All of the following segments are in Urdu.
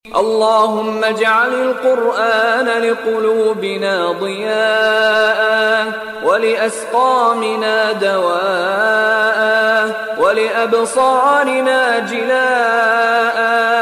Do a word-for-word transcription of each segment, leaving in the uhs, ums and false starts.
اللهم اجعل القرآن لقلوبنا ضياء ولأسقامنا دواء ولأبصارنا جلاء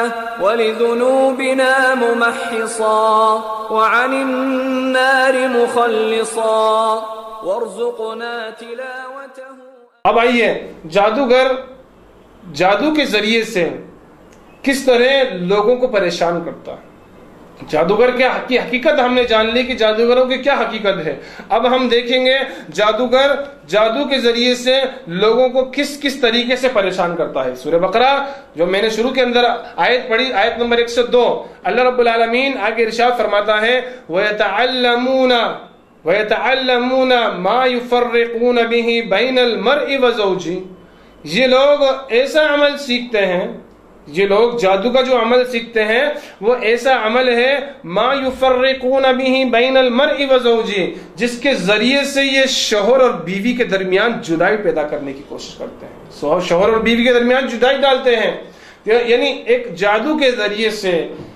ولذنوبنا ممحصا وعن النار مخلصا وارزقنا تلاوته۔ اب آئیے جادوگر جادو کے ذریعے سے کس طرح لوگوں کو پریشان کرتا ہے۔ جادوگر کی حقیقت ہم نے جان لی کہ جادوگروں کی کیا حقیقت ہے۔ اب ہم دیکھیں گے جادوگر جادو کے ذریعے سے لوگوں کو کس کس طریقے سے پریشان کرتا ہے۔ سورہ بقرہ جو میں نے شروع کے اندر آیت پڑھی، آیت نمبر ایک سو دو، اللہ رب العالمین آگے ارشاد فرماتا ہے وَيَتَعَلَّمُونَ وَيَتَعَلَّمُونَ مَا يُفَرِّقُونَ بِهِ بَيْنَ الْمَرْءِ وَزَوْجِهِ۔ یہ لوگ ایسا عمل سیکھتے ہیں، یہ لوگ جادو کا جو عمل سیکھتے ہیں وہ ایسا عمل ہے ما یفرقون به بین المرء وزوجہ، جس کے ذریعے سے یہ شوہر اور بیوی کے درمیان جدائی پیدا کرنے کی کوشش کرتے ہیں، شوہر اور بیوی کے درمیان جدائی ڈالتے ہیں۔ یعنی ایک جادو کے ذریعے سے،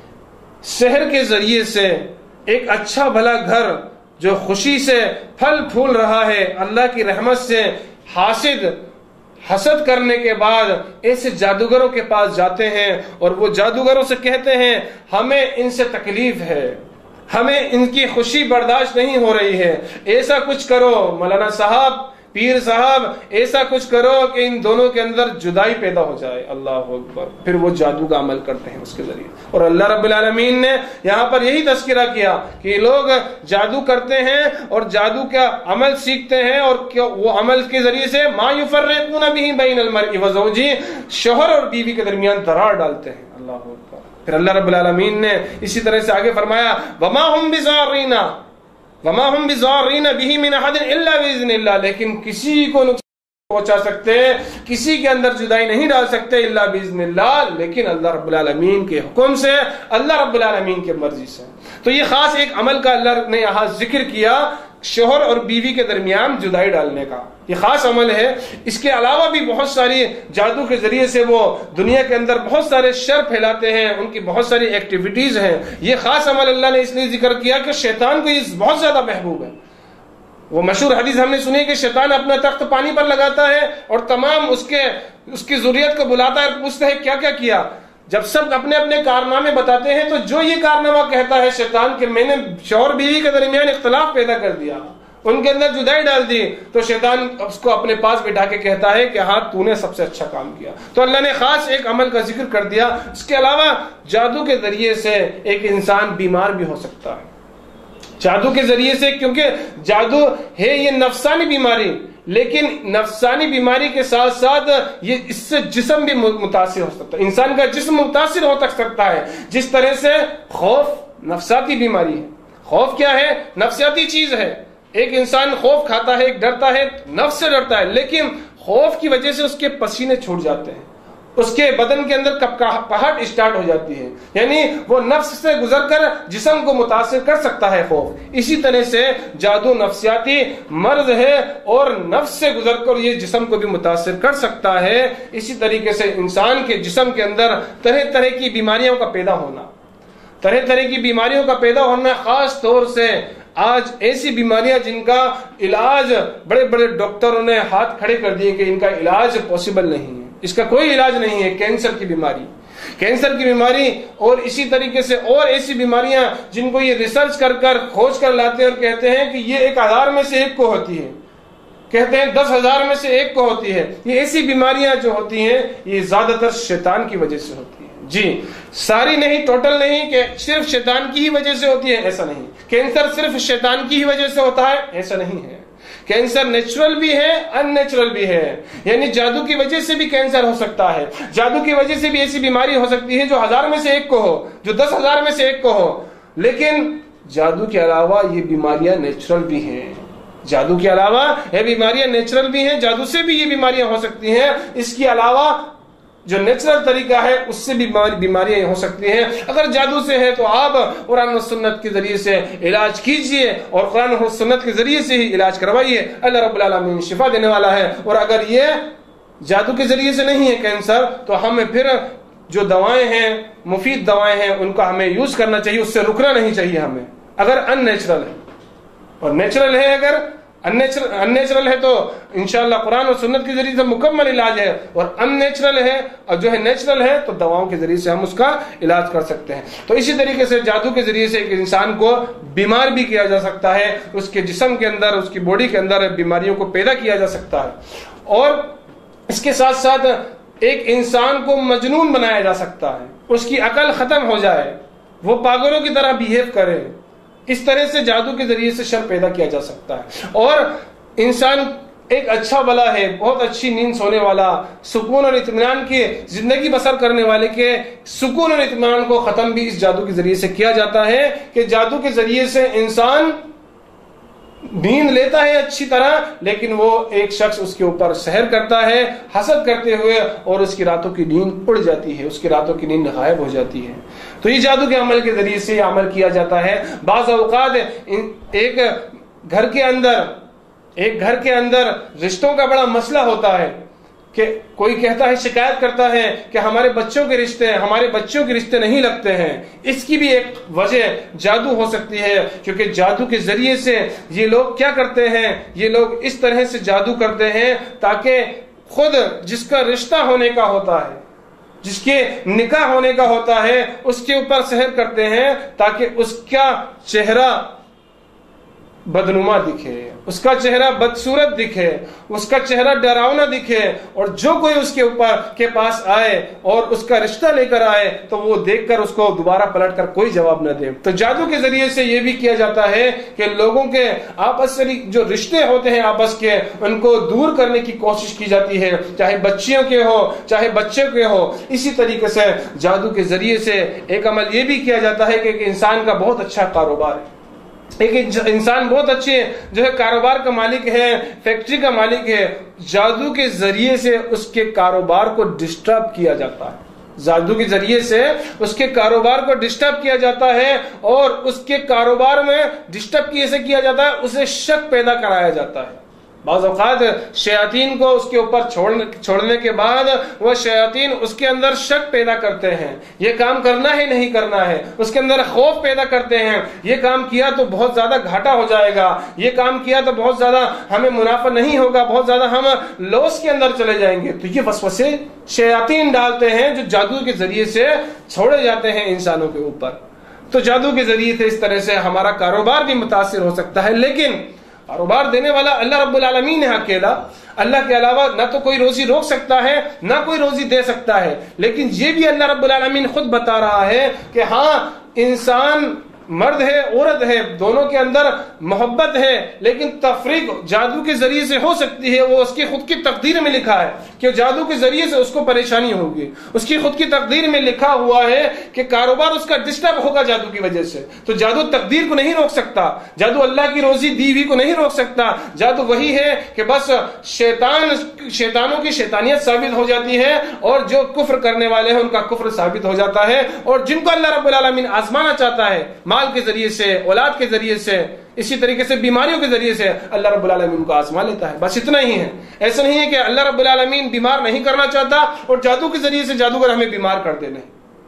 سحر کے ذریعے سے ایک اچھا بھلا گھر جو خوشی سے پھل پھول رہا ہے، اللہ کی رحمت سے حاسد حسد کرنے کے بعد ایسے جادوگروں کے پاس جاتے ہیں اور وہ جادوگروں سے کہتے ہیں ہمیں ان سے تکلیف ہے، ہمیں ان کی خوشی برداشت نہیں ہو رہی ہے، ایسا کچھ کرو مولانا صاحب، پیر صاحب، ایسا کچھ کرو کہ ان دونوں کے اندر جدائی پیدا ہو جائے۔ اللہ اکبر۔ پھر وہ جادو کا عمل کرتے ہیں اس کے ذریعے۔ اور اللہ رب العالمین نے یہاں پر یہی تذکرہ کیا کہ لوگ جادو کرتے ہیں اور جادو کا عمل سیکھتے ہیں اور وہ عمل کے ذریعے سے ما یفرقون به بین المرء وزوجہ، شوہر اور بیوی کے درمیان درار ڈالتے ہیں۔ اللہ اکبر۔ پھر اللہ رب العالمین نے اسی طرح سے آگے فرمایا وما هم بضارین وما هم بضارین به من احد الا باذن اللہ، لیکن کسی کو نقصان پہنچا سکتے، کسی کے اندر جدائی نہیں ڈال سکتے الا باذن اللہ، لیکن اللہ رب العالمین کے حکم سے، اللہ رب العالمین کے مرضی سے۔ تو یہ خاص ایک عمل کا اللہ نے یہاں ذکر کیا، شوہر اور بیوی کے درمیان جدائی ڈالنے کا، یہ خاص عمل ہے۔ اس کے علاوہ بھی بہت ساری جادو کے ذریعے سے وہ دنیا کے اندر بہت سارے شر پھیلاتے ہیں، ان کی بہت ساری ایکٹیویٹیز ہیں۔ یہ خاص عمل اللہ نے اس لیے ذکر کیا کہ شیطان کو یہ بہت زیادہ محبوب ہے۔ وہ مشہور حدیث ہم نے سنی کہ شیطان اپنا تخت پانی پر لگاتا ہے اور تمام اس کے اس کی ذریت کو بلاتا ہے اور پوچھتا ہے کیا کیا کیا۔ جب سب اپنے اپنے کارنامے بتاتے ہیں تو جو یہ کارنامہ کہتا ہے شیطان کہ میں نے شوہر بیوی کے درمیان اختلاف پیدا کر دیا، ان کے اندر جدائی ڈال دی، تو شیطان اس کو اپنے پاس بٹھا کے کہتا ہے کہ ہاں تو نے سب سے اچھا کام کیا۔ تو اللہ نے خاص ایک عمل کا ذکر کر دیا۔ اس کے علاوہ جادو کے ذریعے سے ایک انسان بیمار بھی ہو سکتا ہے، جادو کے ذریعے سے، کیونکہ جادو ہے یہ نفسانی بیماری، لیکن نفسانی بیماری کے ساتھ ساتھ یہ اس سے جسم بھی متاثر ہو سکتا ہے، انسان کا جسم متاثر ہو سکتا ہے۔ جس طرح سے خوف نفسیاتی بیماری ہے، خوف کیا ہے؟ نفسیاتی چیز ہے۔ ایک انسان خوف کھاتا ہے، ایک ڈرتا ہے، نفس سے ڈرتا ہے، لیکن خوف کی وجہ سے اس کے پسینے چھوٹ جاتے ہیں، اس کے بدن کے اندر کپکاہٹ اسٹارٹ ہو جاتی ہے، یعنی وہ نفس سے گزر کر جسم کو متاثر کر سکتا ہے خوف۔ اسی طرح سے جادو نفسیاتی مرض ہے اور نفس سے گزر کر یہ جسم کو بھی متاثر کر سکتا ہے۔ اسی طریقے سے انسان کے جسم کے اندر طرح طرح کی بیماریوں کا پیدا ہونا، طرح طرح کی بیماریوں کا پیدا ہونا، خاص طور سے آج ایسی بیماریاں جن کا علاج بڑے بڑے ڈاکٹروں نے ہاتھ کھڑے کر دیے کہ ان کا علاج پاسبل نہیں ہے، اس کا کوئی علاج نہیں ہے۔ کینسر کی بیماری، کینسر کی بیماری اور اسی طریقے سے اور ایسی بیماریاں جن کو یہ ریسرچ کر کر کھوج کر لاتے ہیں اور کہتے ہیں کہ یہ ایک ہزار میں سے ایک کو ہوتی ہے، کہتے ہیں دس ہزار میں سے ایک کو ہوتی ہے۔ یہ ایسی بیماریاں جو ہوتی ہیں یہ زیادہ تر شیطان کی وجہ سے ہوتی ہیں۔ جی ساری نہیں، ٹوٹل نہیں کہ صرف شیطان کی ہی وجہ سے ہوتی ہے، ایسا نہیں۔ کینسر صرف شیطان کی ہی وجہ سے ہوتا ہے، ایسا نہیں ہے۔ کینسر نیچرل بھی ہے، ان نیچرل بھی ہے، یعنی جادو کی وجہ سے بھی کینسر ہو سکتا ہے، جادو کی وجہ سے بھی ایسی بیماری ہو سکتی ہے جو ہزار میں سے ایک کو ہو، جو دس ہزار میں سے ایک کو ہو۔ لیکن جادو کے علاوہ یہ بیماریاں نیچرل بھی ہیں، جادو کے علاوہ یہ بیماریاں نیچرل بھی ہیں، جادو سے بھی یہ بیماریاں ہو سکتی ہیں۔ اس کے علاوہ جو نیچرل طریقہ ہے اس سے بھی بیماریاں ہو سکتی ہیں۔ اگر جادو سے ہے تو آپ قرآن و سنت کے ذریعے سے علاج کیجئے اور قرآن و سنت کے ذریعے سے ہی علاج کروائیے، اللہ رب العالمین شفا دینے والا ہے۔ اور اگر یہ جادو کے ذریعے سے نہیں ہے کینسر تو ہمیں پھر جو دوائیں ہیں مفید دوائیں ہیں ان کا ہمیں یوز کرنا چاہیے, اس سے رکنا نہیں چاہیے ہمیں, اگر ان نیچرل ہے. اور نیچرل ہے اگر ان نیچرل ہے تو انشاءاللہ قرآن اور سنت کے ذریعے سے مکمل علاج ہے, اور ان نیچرل ہے اور جو ہے نیچرل ہے تو دواؤں کے ذریعے سے ہم اس کا علاج کر سکتے ہیں. تو اسی طریقے سے جادو کے ذریعے سے ایک انسان کو بیمار بھی کیا جا سکتا ہے, اس کے جسم کے اندر اس کی باڈی کے اندر بیماریوں کو پیدا کیا جا سکتا ہے, اور اس کے ساتھ ساتھ ایک انسان کو مجنون بنایا جا سکتا ہے, اس کی عقل ختم ہو جائے, وہ پاگلوں کی طرح بیہیو کرے. اس طرح سے جادو کے ذریعے سے شر پیدا کیا جا سکتا ہے. اور انسان ایک اچھا بلا ہے, بہت اچھی نیند سونے والا, سکون اور اطمینان کی زندگی بسر کرنے والے کے سکون اور اطمینان کو ختم بھی اس جادو کے ذریعے سے کیا جاتا ہے, کہ جادو کے ذریعے سے انسان نیند لیتا ہے اچھی طرح, لیکن وہ ایک شخص اس کے اوپر سحر کرتا ہے حسد کرتے ہوئے, اور اس کی راتوں کی نیند اڑ جاتی ہے, اس کی راتوں کی نیند غائب ہو جاتی ہے. تو یہ جادو کے عمل کے ذریعے سے عمل کیا جاتا ہے. بعض اوقات ایک گھر کے اندر ایک گھر کے اندر رشتوں کا بڑا مسئلہ ہوتا ہے, کہ کوئی کہتا ہے, شکایت کرتا ہے کہ ہمارے بچوں کے رشتے ہمارے بچوں کے رشتے نہیں لگتے ہیں. اس کی بھی ایک وجہ جادو ہو سکتی ہے, کیونکہ جادو کے ذریعے سے یہ لوگ کیا کرتے ہیں, یہ لوگ اس طرح سے جادو کرتے ہیں تاکہ خود جس کا رشتہ ہونے کا ہوتا ہے, جس کے نکاح ہونے کا ہوتا ہے, اس کے اوپر سحر کرتے ہیں تاکہ اس کا چہرہ بدنما دکھے, اس کا چہرہ بدصورت دکھے, اس کا چہرہ ڈراؤنا دکھے, اور جو کوئی اس کے اوپر کے پاس آئے اور اس کا رشتہ لے کر آئے تو وہ دیکھ کر اس کو دوبارہ پلٹ کر کوئی جواب نہ دے. تو جادو کے ذریعے سے یہ بھی کیا جاتا ہے کہ لوگوں کے آپس سے جو رشتے ہوتے ہیں آپس کے, ان کو دور کرنے کی کوشش کی جاتی ہے, چاہے بچیوں کے ہو چاہے بچے کے ہو. اسی طریقے سے جادو کے ذریعے سے ایک عمل یہ بھی کیا جاتا ہے کہ ایک انسان کا بہت اچھا کاروبار ہے, ایک انسان بہت اچھے جو ہے کاروبار کا مالک ہے, فیکٹری کا مالک ہے, جادو کے ذریعے سے اس کے کاروبار کو ڈسٹرب کیا جاتا ہے. جادو کے ذریعے سے اس کے کاروبار کو ڈسٹرب کیا جاتا ہے, اور اس کے کاروبار میں ڈسٹرب کیسے کیا جاتا ہے, اسے شک پیدا کرایا جاتا ہے. بعض اوقات شیاطین کو اس کے اوپر چھوڑنے کے بعد وہ شیاطین اس کے اندر شک پیدا کرتے ہیں, یہ کام کرنا ہے نہیں کرنا ہے, اس کے اندر خوف پیدا کرتے ہیں, یہ کام کیا تو بہت زیادہ گھاٹا ہو جائے گا, یہ کام کیا تو بہت زیادہ ہمیں منافع نہیں ہوگا, بہت زیادہ ہم لاس کے اندر چلے جائیں گے. تو یہ وسوسے شیاطین ڈالتے ہیں جو جادو کے ذریعے سے چھوڑے جاتے ہیں انسانوں کے اوپر. تو جادو کے ذریعے سے اس طرح سے ہمارا کاروبار بھی متاثر ہو سکتا ہے, لیکن کاروبار دینے والا اللہ رب العالمین ہے اکیلا. اللہ کے علاوہ نہ تو کوئی روزی روک سکتا ہے نہ کوئی روزی دے سکتا ہے. لیکن یہ بھی اللہ رب العالمین خود بتا رہا ہے کہ ہاں انسان مرد ہے عورت ہے, دونوں کے اندر محبت ہے, لیکن تفریق جادو کے ذریعے سے ہو سکتی ہے. وہ اس کی خود کی تقدیر میں لکھا ہے کہ جادو کے ذریعے سے اس کو پریشانی ہوگی, اس کی خود کی تقدیر میں لکھا ہوا ہے کہ کاروبار اس کا ڈسٹرب ہوگا جادو کی وجہ سے. تو جادو تقدیر کو نہیں روک سکتا, جادو اللہ کی روزی دی ہوئی کو نہیں روک سکتا. جادو وہی ہے کہ بس شیطان شیطانوں کی شیطانیت ثابت ہو جاتی ہے, اور جو کفر کرنے والے ہیں ان کا کفر ثابت ہو جاتا ہے, اور جن کو اللہ رب العالمین آزمانا چاہتا ہے مال کے ذریعے سے, اولاد کے ذریعے سے, اسی طریقے سے بیماریوں کے ذریعے سے, اللہ رب العالمین کو آزما لیتا ہے. بس اتنا ہی ہے. ایسا نہیں ہے کہ اللہ رب العالمین بیمار نہیں کرنا چاہتا اور جادو کے ذریعے سے جادوگر ہمیں بیمار کر دے. نہیں,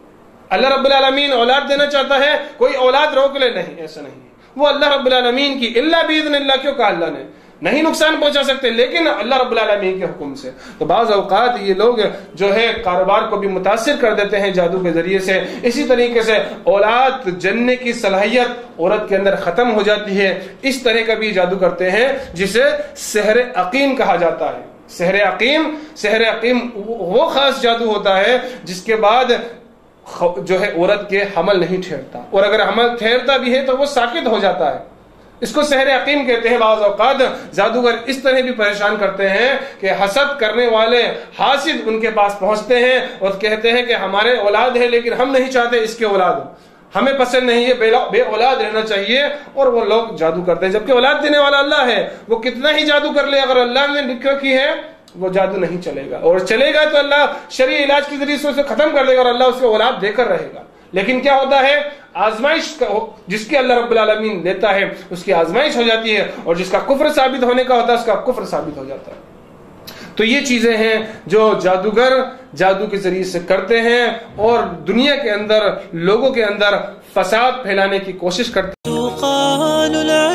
اللہ رب العالمین اولاد دینا چاہتا ہے, کوئی اولاد روک لے, نہیں, ایسا نہیں ہے. وہ اللہ رب العالمین کی الا باذن اللہ, کیوں کہا اللہ نے, نہیں نقصان پہنچا سکتے لیکن اللہ رب العالمین کے حکم سے. تو بعض اوقات یہ لوگ جو ہے کاروبار کو بھی متاثر کر دیتے ہیں جادو کے ذریعے سے. اسی طریقے سے اولاد جننے کی صلاحیت عورت کے اندر ختم ہو جاتی ہے, اس طرح کا بھی جادو کرتے ہیں جسے سحر عقیم کہا جاتا ہے. سحر عقیم سحر عقیم وہ خاص جادو ہوتا ہے جس کے بعد جو ہے عورت کے حمل نہیں ٹھہرتا, اور اگر حمل ٹھہرتا بھی ہے تو وہ ساکت ہو جاتا ہے. اس کو سحر عقیم کہتے ہیں. بعض اوقات جادوگر اس طرح بھی پریشان کرتے ہیں کہ حسد کرنے والے حاسد ان کے پاس پہنچتے ہیں اور کہتے ہیں کہ ہمارے اولاد ہے لیکن ہم نہیں چاہتے اس کے اولاد ہو, ہمیں پسند نہیں ہے, بے اولاد رہنا چاہیے, اور وہ لوگ جادو کرتے ہیں جبکہ اولاد دینے والا اللہ ہے. وہ کتنا ہی جادو کر لے, اگر اللہ نے لکھا کی ہے وہ جادو نہیں چلے گا, اور چلے گا تو اللہ شرعی علاج کے ذریعے سے اسے ختم کر دے گا اور اللہ اس کو اولاد دے کر رہے گا. لیکن کیا ہوتا ہے, آزمائش جس کی اللہ رب العالمین لیتا ہے اس کی آزمائش ہو جاتی ہے, اور جس کا کفر ثابت ہونے کا ہوتا ہے اس کا کفر ثابت ہو جاتا ہے. تو یہ چیزیں ہیں جو جادوگر جادو کے ذریعے سے کرتے ہیں اور دنیا کے اندر لوگوں کے اندر فساد پھیلانے کی کوشش کرتے ہیں.